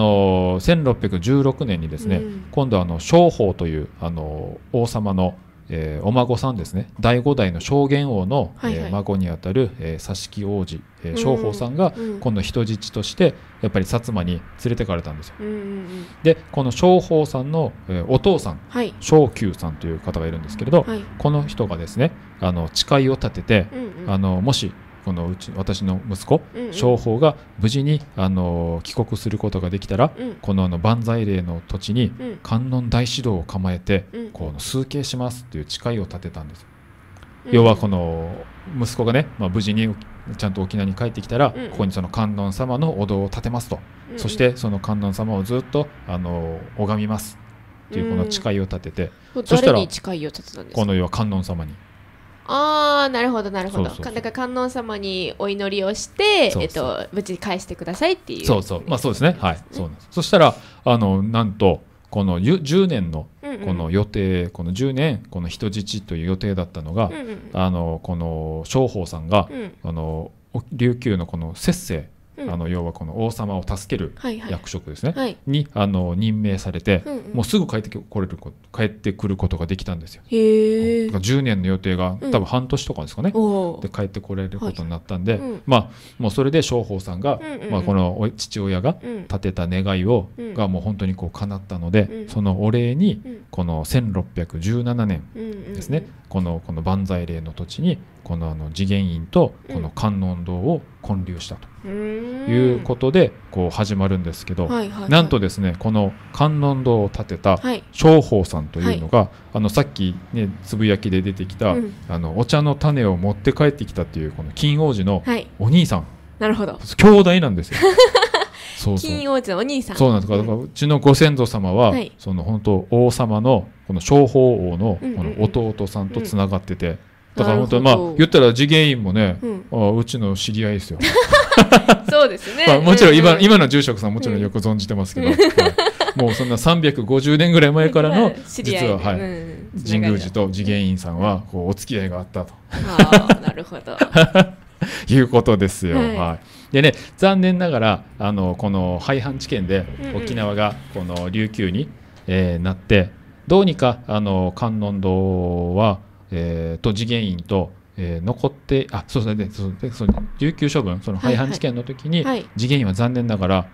1616年にですね、今度は正法という王様のお孫さんですね、第5代の正元王の孫にあたる佐敷王子正法さんが今度人質としてやっぱり薩摩に連れてかれたんですよ。でこの正法さんのお父さん、正久さんという方がいるんですけれど、この人がですね誓いを立てて、もしこの私の息子正法が無事に帰国することができたら、この万歳令の土地に観音大師堂を構えてこの崇敬しますっていう誓いを立てたんです。要はこの息子がね、無事にちゃんと沖縄に帰ってきたら、ここにその観音様のお堂を建てますと、そしてその観音様をずっと拝みますっていうこの誓いを立てて、そしたら誰に誓いを立てたんですか？ この要は観音様に。 なるほどなるほど。だから観音様にお祈りをして無事に返してくださいっていう。 そうですね。はい、そうなんです。そしたらなんとこの10年のこの予定、この10年この人質という予定だったのが、この正法さんが琉球のこの摂政、要はこの王様を助ける役職ですね、に任命されて、もうすぐ帰ってくることができたんですよ。10年の予定が多分半年とかですかね、で帰ってこれることになったんで、もうそれで正法さんが、この父親が立てた願いがもう本当にこう叶ったので、そのお礼にこの1617年ですね、この万歳令の土地にこの慈元院とこの観音堂を建立したということでこう始まるんですけど、なんとですねこの観音堂を建てた正法さんというのが、さっきねつぶやきで出てきた、お茶の種を持って帰ってきたっていうこの金王子のお兄さん、 なるほど、 兄弟なんですよ。 金王子のお兄さん。 そうなんです。だからうちのご先祖様は、その本当王様のこの正法王のこの弟さんとつながってて、だから本当言ったら慈元院もね、うちの知り合いですよ。 そうですね。 もちろん今の住職さんもちろんよく存じてますけど、もうそんな350年ぐらい前からの実は神宮寺と慈元院さんはこうお付き合いがあったと。 なるほど。 いうことですよ。でね、残念ながらこの廃藩置県で沖縄がこの琉球になって、どうにか観音堂はと慈元院と残ってそうですね、その琉球処分、その廃藩置県の時に慈元院は残念ながら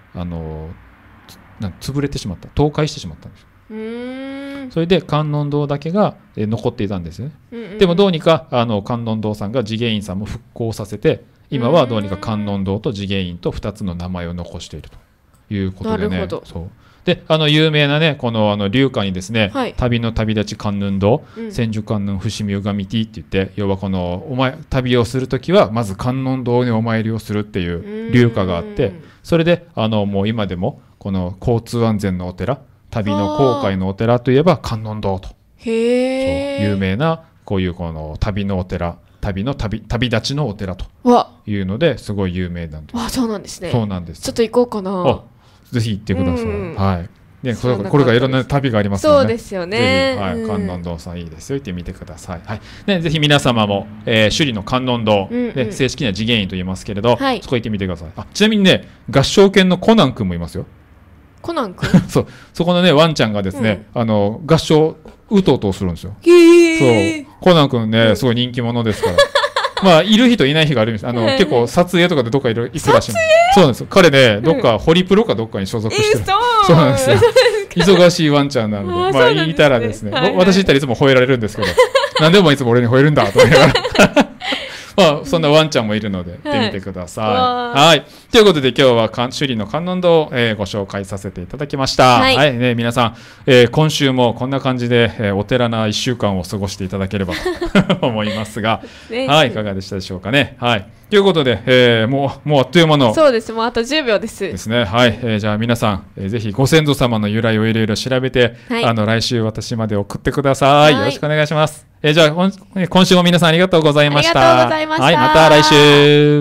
潰れてしまった、倒壊してしまったんです。それで観音堂だけが残っていたんですよね。でもどうにか観音堂さんが慈元院さんも復興させて、今はどうにか観音堂と慈元院と2つの名前を残しているということでね。そうで有名なねこの流歌にですね、旅の旅立ち観音堂、千手観音伏見拝みてって言って、要はこの旅をするときはまず観音堂にお参りをするっていう流歌があって、それでもう今でもこの交通安全のお寺、旅の航海のお寺といえば観音堂と、有名なこういうこの旅のお寺、旅立ちのお寺というのですごい有名なんです。 そうなんですね。 そうなんです。 ちょっと行こうかな。 ぜひ行ってください。 ね、 知らなかったですこれがいろんな旅がありますので、 そうですよね。 ぜひ、はい、 うん観音堂さんいいですよ、行ってみてください。はい、ね、ぜひ皆様も、首里の観音堂、 うんうんね、正式には次元院と言いますけれど、 はいそこ行ってみてください。ちなみにね、合唱犬のコナン君もいますよ。 コナン君。 そこのね、ワンちゃんがですね、合唱、うとうとするんですよ。 へー。 そう、コナン君ね、すごい人気者ですから。まあ、いる日といない日があるんです。結構撮影とかでどっか行くらしいんです。そうなんですよ。彼ね、どっか、ホリプロかどっかに所属してる。そうなんですよ。忙しいワンちゃんなので、まあ、いたらですね、私いたらいつも吠えられるんですけど、なんでもいつも俺に吠えるんだと思いながら。まあ、そんなワンちゃんもいるので、行ってみてください。はい。ということで、今日は首里の観音堂を、ご紹介させていただきました。はい。ね、皆さん、今週もこんな感じで、お寺な1週間を過ごしていただければと思いますが、はい、いかがでしたでしょうかね。はい。ということで、もうあっという間の。 そうです。もうあと10秒です。 ですね。はい。じゃあ皆さん、ぜひご先祖様の由来をいろいろ調べて、来週私まで送ってください。よろしくお願いします。じゃあ今週も皆さんありがとうございました。 ありがとうございました。 はい、また来週。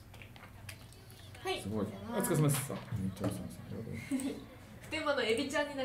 はい。 すごい。お疲れ様です。 普天間のエビちゃんに